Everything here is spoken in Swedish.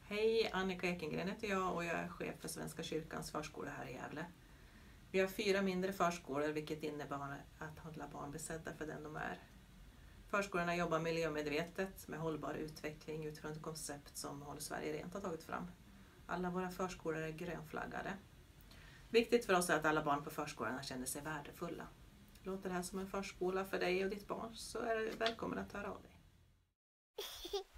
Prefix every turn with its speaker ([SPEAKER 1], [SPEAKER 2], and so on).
[SPEAKER 1] Hej, Annika Ekengren heter jag och jag är chef för Svenska kyrkans förskola här i Gävle. Vi har 4 mindre förskolor, vilket innebär att alla barn blir sedda för den de är. Förskolorna jobbar miljömedvetet med hållbar utveckling utifrån ett koncept som Håll Sverige Rent har tagit fram. Alla våra förskolor är grönflaggade. Viktigt för oss är att alla barn på förskolorna känner sig värdefulla. Låter det här som en förskola för dig och ditt barn så är du välkommen att höra av dig.